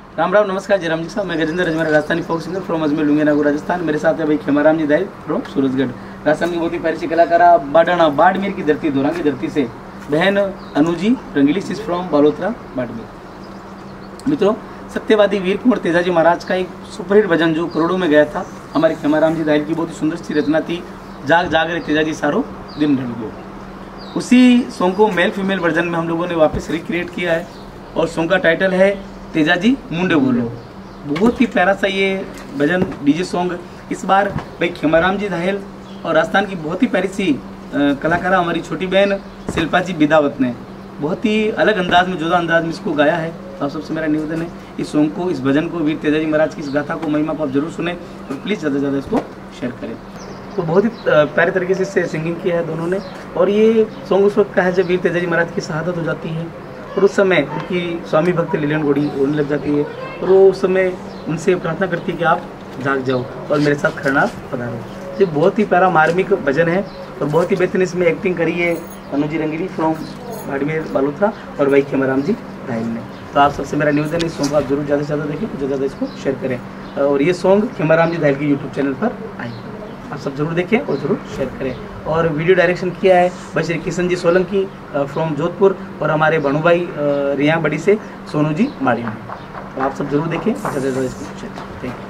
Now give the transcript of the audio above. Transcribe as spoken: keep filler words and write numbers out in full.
राम राम, नमस्कार जयराम जी साहब। मैं Gajendra Ajmer, Rajasthani folk singer from Ajmer लुंगेनागुर राजस्थान। मेरे साथ है भाई खेमाराम जी दाहिल फ्रॉम सूरजगढ़ राजस्थान की बहुत ही प्यारी सी कलाकारा बाडाना बाड़मेर की धरती, दोरा की धरती से बहन अनुजी रंगीली सिस फ्रॉम बालोतरा बाड़मेर। मित्रों, सत्यवादी वीर कुंवर तेजाजी महाराज का एक सुपरहिट भजन जो करोड़ों में गया था, हमारे खेमाराम जी दाहिल की बहुत ही सुंदर सी रचना थी, जाग जाग रे तेजाजी सारो दिन ढल गयो। उसी सॉन्ग को मेल फीमेल वर्जन में हम लोगों ने वापस रिक्रिएट किया है और सॉन्ग का टाइटल है तेजाजी मुंडे बोलो। बहुत ही प्यारा सा ये भजन डीजे सॉन्ग इस बार भाई खेमाराम जी दाहिल और राजस्थान की बहुत ही प्यारी सी कलाकारा हमारी छोटी बहन शिल्पा जी बिदावत ने बहुत ही अलग अंदाज में, जुदा अंदाज में इसको गाया है। तो आप सबसे मेरा निवेदन है इस सॉन्ग को, इस भजन को, वीर तेजाजी महाराज की इस गाथा को, महिमा को आप जरूर सुने और प्लीज़ ज़्यादा से ज़्यादा इसको शेयर करें। तो बहुत ही प्यारे तरीके से इससे सिंगिंग किया है दोनों ने। और ये सॉन्ग उस वक्त का है जब वीर तेजाजी महाराज की शहादत हो जाती है और उस समय उनकी स्वामी भक्त लीलन गोड़ी होने लग जाती है और वो उस समय उनसे प्रार्थना करती है कि आप जाग जाओ और मेरे साथ खरना पधारो। ये बहुत ही प्यारा मार्मिक भजन है और बहुत ही बेहतरीन इसमें एक्टिंग करी है अनुजी रंगीली फ्रॉम बाड़मेर बालोतरा और भाई खेमाराम जी दाहिल ने। तो आप सबसे मेरा निवेदन है इस सॉन्ग को आप जरूर ज़्यादा से ज़्यादा देखें, ज़्यादा से ज़्यादा इसको शेयर करें और ये सॉन्ग खेमाराम जी दाहिल के यूट्यूब चैनल पर आएगा, आप सब जरूर देखें और ज़रूर शेयर करें। और वीडियो डायरेक्शन किया है भाई श्री किशन जी सोलंकी फ्रॉम जोधपुर और हमारे भणुभाई रिया बड़ी से सोनू जी माड़ी में। तो आप सब जरूर देखें, ज़्यादा से ज़्यादा इसको शेयर करें। Thank you.